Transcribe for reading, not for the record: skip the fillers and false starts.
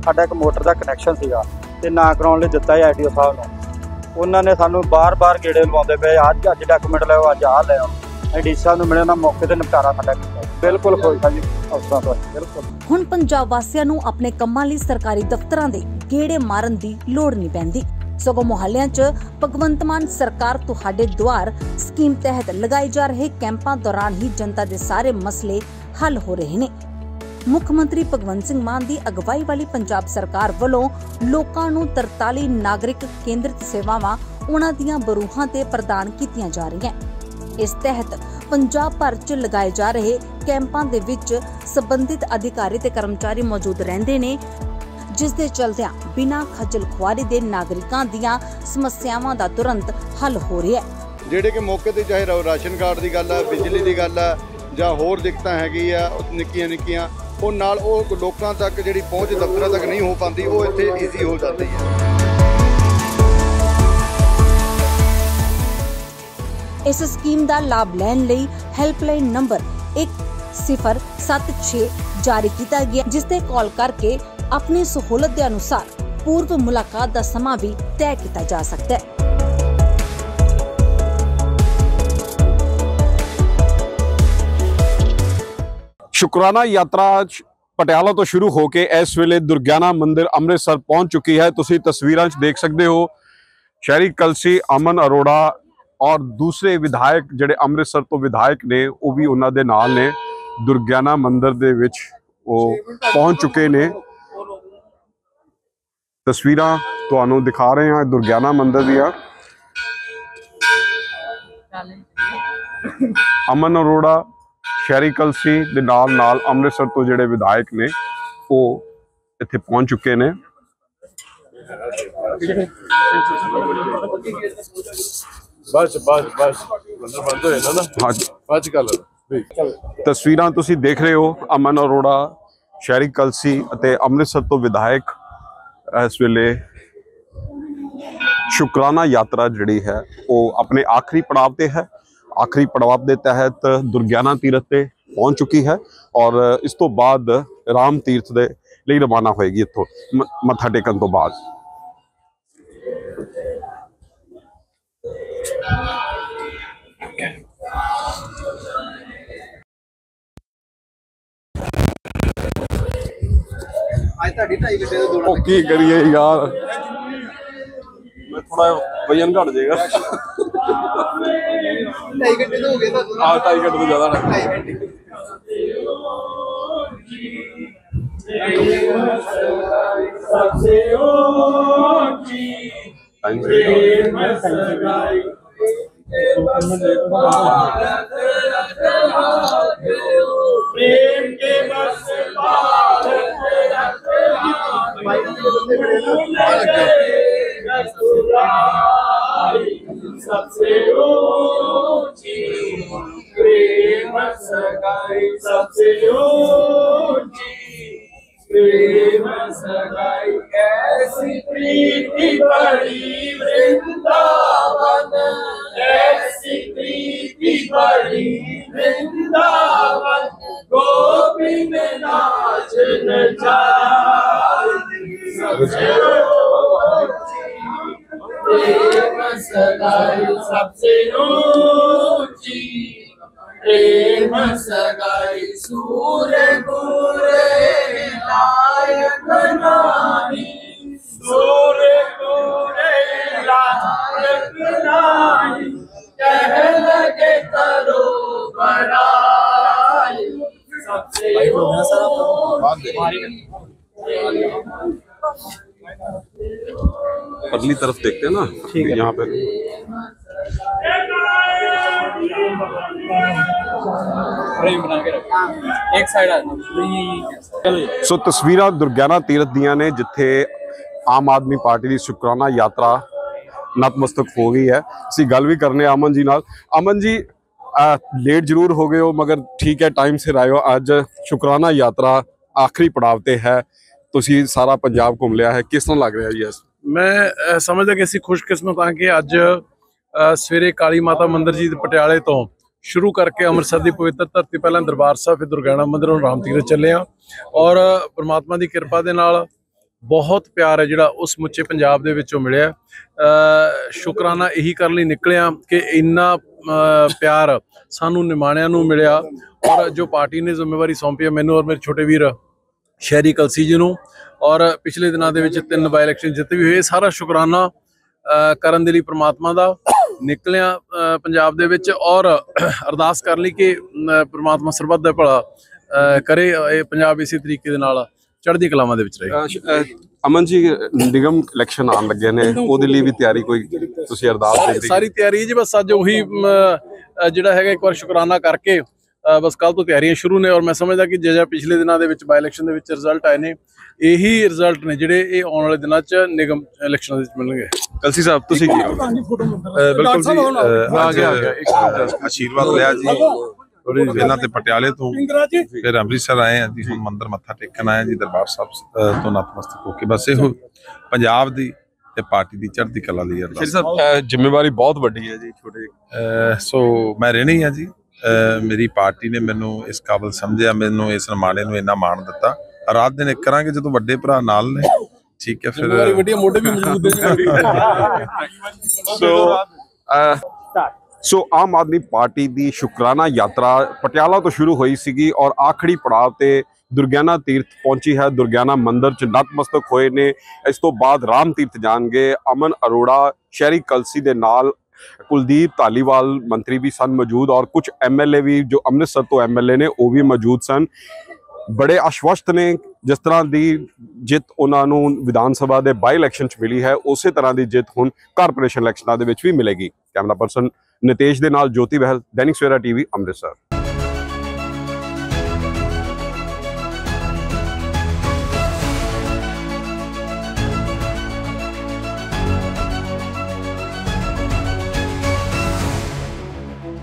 साडा एक मोटर का कनैक्शन सीगा ते ना कराउण लई दित्ता है IDO साहब नूं। उन्होंने सानू बार बार गेड़े लवाउंदे पे अज डॉक्यूमेंट लो अज आ लो डी साहब नूं मिले ना मौके ते निपटारा साडा कीता। बिल्कुल खुश हाँ जी अफसरां तो बिल्कुल। हुण पंजाब वासियां नूं अपने कंमां लई सरकारी दफ्तरां दे गेड़े मारन दी लोड़ नहीं पैंदी, सगों मुहल्लियां च भगवंत मान सरकार तुहाडे द्वार स्कीम तहत लगाए जा रहे कैंपां दौरान ही जनता दे सारे मसले हल हो रहे ने। मुख मंत्री भगवंत सिंह मान दी अगवाई वाली पंजाब सरकार वल्लों लोकां नूं 43 नागरिक केंद्रित सेवावां उन्हां दियां बरूहां ते प्रदान कीतियां जा रहीआं। इस तहत पंजाब भर च लगाए जा रहे कैंपां दे विच संबंधित अधिकारी ते कर्मचारी मौजूद रहिंदे ने, जिस दे चलदिआं बिना खज्जल खुआरी दे नागरिकां दियां समस्यावां दा तुरंत हल हो रिहा है। ਜਿਹੜੇ ਕਿ ਮੌਕੇ ਤੇ ਚਾਹੇ ਰਾਸ਼ਨ ਕਾਰਡ ਦੀ ਗੱਲ ਹੈ, ਬਿਜਲੀ ਦੀ ਗੱਲ ਹੈ ਜਾਂ ਹੋਰ ਦਿੱਕਤਾਂ ਹੈਗੀ ਆ ਨਿੱਕੀਆਂ ਨਿੱਕੀਆਂ ਉਹ ਨਾਲ ਉਹ ਲੋਕਾਂ ਤੱਕ ਜਿਹੜੀ ਪਹੁੰਚ ਦਫ਼ਤਰਾਂ ਤੱਕ ਨਹੀਂ ਹੋ ਪਾਉਂਦੀ ਉਹ ਇੱਥੇ ਈਜ਼ੀ ਹੋ ਜਾਂਦੀ ਹੈ। इस स्कीम का लाभ लैन लई हेल्पलाइन नंबर 1076 जारी किया गया, जिस ते कॉल करके अपनी सहूलत के अनुसार पूर्व मुलाकात का समा भी तय किया जा सकता है। शुकराना यात्रा पटियाला तो शुरू होके इस वेले दुर्गियाना मंदिर अमृतसर पहुंच चुकी है। तुसी तस्वीरां च देख सकते हो शहरी कलसी अमन अरोड़ा और दूसरे विधायक जिहड़े अमृतसर तो विधायक ने वो भी उन्हां दे नाल ने दुर्गियाना मंदिर दे विच वो पहुंच चुके ने। तस्वीरां तुहानूं दिखा रहे हैं दुर्गियाना मंदिर दियां। अमन अरोड़ा शहरी कलसी दे नाल अमृतसर तो जिहड़े विधायक ने वो इत्थे पहुंच चुके ने। तस्वीरां तुसी देख रहे हो अमन अरोड़ा शहरी कलसी अते अमृतसर तो विधायक इस वेले शुकराना यात्रा जिहड़ी है वो अपने आखिरी पड़ाव ते है। आखिरी पड़ाव के तहत दुर्गियाना तीरथ पे पहुंच चुकी है और इस तो बाद राम तीर्थ दे लिए रवाना होएगी इत्थों मत्था टेकन तो बाद। की करिए यार थोड़ा वजन घट जाएगा। 2.5 घंटे तो हो गए, 2.5 घंटे तो ज्यादा सबसे ऊंची प्रेम सगाई, सबसे ऊंची प्रेम सगाई, ऐसी प्रीति बड़ी वृंदावन, ऐसी प्रीति बड़ी वृंदावन, गोविंद नाच नचाई, सबसे प्रेम सगाई, सबसे ऊंची प्रेम सगाई, सूर्य गुरे लायक नानी, सूर्य गुरे लायक नानी, कह लगे करो बड़ाई, सबसे अगली तरफ देखते हैं ना यहाँ पे। एक साइड सो तस्वीरां दुर्गियाना तीरथ दियां ने जिथे आम आदमी पार्टी की शुकराना यात्रा नतमस्तक हो गई है। असीं गल भी करने अमन जी नाल। अमन जी लेट जरूर हो गए हो मगर ठीक है टाइम सिर आए हो। अज शुकराना यात्रा आखिरी पड़ाव ते है, तुसीं सारा पंजाब घूम लिया है, किस तरह लग रहा है जी? मैं समझदा कि असीं खुशकिस्मत हाँ कि अज सवेरे काली माता मंदिर जी पटियाले तो शुरू करके अमृतसर की पवित्र धरती पहला दरबार साहब फिर दुर्गियाना मंदिर और राम तीरथ चले हाँ और परमात्मा की कृपा के नाल ਬਹੁਤ ਪਿਆਰ ਹੈ ਜਿਹੜਾ ਉਹ ਸਮੁੱਚੇ ਪੰਜਾਬ ਦੇ ਵਿੱਚੋਂ ਮਿਲਿਆ। ਸ਼ੁਕਰਾਨਾ ਇਹੀ ਕਰਨ ਲਈ ਨਿਕਲਿਆ ਕਿ ਇੰਨਾ ਪਿਆਰ ਸਾਨੂੰ ਨਿਮਾਣਿਆਂ ਨੂੰ ਮਿਲਿਆ, ਔਰ ਜੋ ਪਾਰਟੀ ਨੇ ਜ਼ਿੰਮੇਵਾਰੀ ਸੌਂਪੀ ਹੈ ਮੈਨੂੰ ਔਰ ਮੇਰੇ ਛੋਟੇ ਵੀਰ ਸ਼ਹਿਰੀ ਕਲਸੀ ਜੀ ਨੂੰ, ਔਰ ਪਿਛਲੇ ਦਿਨਾਂ ਦੇ ਵਿੱਚ 3 ਬਾਈ ਇਲੈਕਸ਼ਨ ਜਿੱਤ ਵੀ ਹੋਏ, ਸਾਰਾ ਸ਼ੁਕਰਾਨਾ ਕਰਨ ਦੇ ਲਈ ਪ੍ਰਮਾਤਮਾ ਦਾ ਨਿਕਲਿਆ ਪੰਜਾਬ ਦੇ ਵਿੱਚ, ਔਰ ਅਰਦਾਸ ਕਰ ਲਈ ਕਿ ਪ੍ਰਮਾਤਮਾ ਸਰਬੱਤ ਦਾ ਭਲਾ ਕਰੇ, ਇਹ ਪੰਜਾਬ ਇਸੇ ਤਰੀਕੇ ਦੇ ਨਾਲ ਚੜ੍ਹਦੀ ਕਲਾਵਾਂ ਦੇ ਵਿੱਚ ਰਹੇ। ਅਮਨ ਜੀ, ਨਿਗਮ ਇਲੈਕਸ਼ਨ ਆਉਣ ਲੱਗੇ ਨੇ, ਉਹਦੇ ਲਈ ਵੀ ਤਿਆਰੀ ਕੋਈ ਤੁਸੀਂ ਅਰਦਾਸ ਦੇ? ਸਾਰੀ ਤਿਆਰੀ ਜੀ, ਬਸ ਅੱਜ ਉਹੀ ਜਿਹੜਾ ਹੈਗਾ ਇੱਕ ਵਾਰ ਸ਼ੁਕਰਾਨਾ ਕਰਕੇ ਬਸ ਕੱਲ ਤੋਂ ਤਿਆਰੀਆਂ ਸ਼ੁਰੂ ਨੇ, ਔਰ ਮੈਂ ਸਮਝਦਾ ਕਿ ਜਿਹੜਾ ਪਿਛਲੇ ਦਿਨਾਂ ਦੇ ਵਿੱਚ ਬਾਈ ਇਲੈਕਸ਼ਨ ਦੇ ਵਿੱਚ ਰਿਜ਼ਲਟ ਆਏ ਨੇ, ਇਹੀ ਰਿਜ਼ਲਟ ਨੇ ਜਿਹੜੇ ਇਹ ਆਉਣ ਵਾਲੇ ਦਿਨਾਂ 'ਚ ਨਿਗਮ ਇਲੈਕਸ਼ਨਾਂ ਦੇ ਵਿੱਚ ਮਿਲਣਗੇ। ਕਲਸੀ ਸਾਹਿਬ ਤੁਸੀਂ ਕੀ ਕਹੋਗੇ? ਬਿਲਕੁਲ ਜੀ, ਆਸ਼ੀਰਵਾਦ ਲਿਆ ਜੀ ਇਹਨਾਂ ਤੇ ਪਟਿਆਲੇ ਤੋਂ, ਫਿਰ ਅੰਮ੍ਰਿਤਸਰ ਆਏ ਆ ਜੀ, ਹੁਣ ਮੰਦਿਰ ਮੱਥਾ ਟੇਕਣ ਆਏ ਜੀ, ਦਰਬਾਰ ਸਾਹਿਬ ਤੋਂ ਨਤਮਸਤਕ ਹੋ ਕੇ। ਬਸ ਇਹੋ ਪੰਜਾਬ ਦੀ ਤੇ ਪਾਰਟੀ ਦੀ ਚੜ੍ਹਦੀ ਕਲਾ ਲਈ ਅਰਦਾਸ। ਜ਼ਿੰਮੇਵਾਰੀ ਬਹੁਤ ਵੱਡੀ ਹੈ ਜੀ, ਛੋਟੇ ਸੋ ਮੈਂ ਰਹਿਣੀ ਆ ਜੀ, ਮੇਰੀ ਪਾਰਟੀ ਨੇ ਮੈਨੂੰ ਇਸ ਕਾਬਲ ਸਮਝਿਆ, ਮੈਨੂੰ ਇਸ ਨਿਮਾਣੇ ਨੂੰ ਇੰਨਾ ਮਾਣ ਦਿੱਤਾ। ਰਾਤ ਦਿਨ ਇੱਕ ਕਰਾਂਗੇ ਜਦੋਂ ਵੱਡੇ ਭਰਾ ਨਾਲ ਨੇ, ਠੀਕ ਹੈ, ਫਿਰ ਵੱਡੀਆਂ ਮੋਢੇ ਵੀ ਮਜ਼ਬੂਤ ਸੋ ਆਮ ਆਦਮੀ ਪਾਰਟੀ ਦੀ ਸ਼ੁਕਰਾਨਾ ਯਾਤਰਾ ਪਟਿਆਲਾ ਤੋਂ ਸ਼ੁਰੂ ਹੋਈ ਸੀਗੀ, ਔਰ ਆਖਰੀ ਪੜਾਅ ਤੇ ਦੁਰਗਿਆਨਾ ਤੀਰਥ ਪਹੁੰਚੀ ਹੈ। ਦੁਰਗਿਆਨਾ ਮੰਦਿਰ 'ਚ ਨਤਮਸਤਕ ਹੋਏ ਨੇ। ਇਸ ਤੋਂ ਬਾਅਦ ਰਾਮ ਤੀਰਥ ਜਾਣਗੇ। ਅਮਨ ਅਰੋੜਾ, ਸ਼ਹਿਰੀ ਕਲਸੀ ਦੇ ਨਾਲ ਕੁਲਦੀਪ ਧਾਲੀਵਾਲ ਮੰਤਰੀ ਵੀ ਸਨ ਮੌਜੂਦ, ਔਰ ਕੁਝ MLA ਵੀ ਜੋ ਅੰਮ੍ਰਿਤਸਰ ਤੋਂ MLA ਨੇ ਉਹ ਵੀ ਮੌਜੂਦ ਸਨ। ਬੜੇ ਆਸ਼ਵਸਤ ਨੇ, ਜਿਸ ਤਰ੍ਹਾਂ ਦੀ ਜਿੱਤ ਉਹਨਾਂ ਨੂੰ ਵਿਧਾਨ ਸਭਾ ਦੇ ਬਾਈ ਇਲੈਕਸ਼ਨ 'ਚ ਮਿਲੀ ਹੈ, ਉਸੇ ਤਰ੍ਹਾਂ ਦੀ ਜਿੱਤ ਹੁਣ ਕਾਰਪੋਰੇਸ਼ਨ ਇਲੈਕਸ਼ਨਾਂ ਦੇ ਵਿੱਚ ਵੀ ਮਿਲੇਗੀ। ਕੈਮਰਾ ਪਰਸਨ ਨਿਤੇਸ਼ ਦੇ ਨਾਲ ਜੋਤੀ ਬਹਿਲ, ਦੈਨਿਕ ਸਵੇਰਾ TV, ਅੰਮ੍ਰਿਤਸਰ।